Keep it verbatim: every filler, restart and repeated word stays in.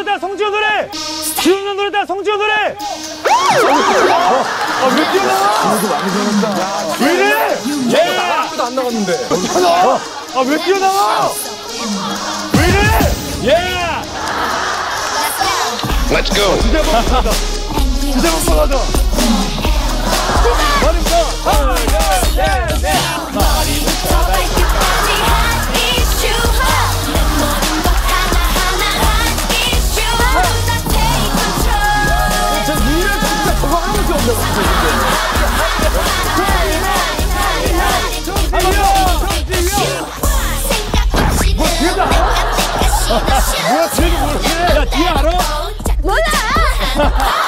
노래 따라 성지효 노래. 지훈 노래 따라 성지효 노래. 아, 왜 뛰어나와? 그래도 많이 변했다. 왜 이래? 예! 아무도 안 나갔는데. 아, 왜 뛰어나와? 왜 이래? 예! Let's go. 진짜 뻔하다. 진짜 뻔하다. 머리부터 하나, 둘, 셋, 넷. 저 니를 진짜 저거 하나밖에 없네. 뭐 뒤에도 알아? 뭐야 뒤에도 모르겠네. 야 뒤에 알아? 몰라!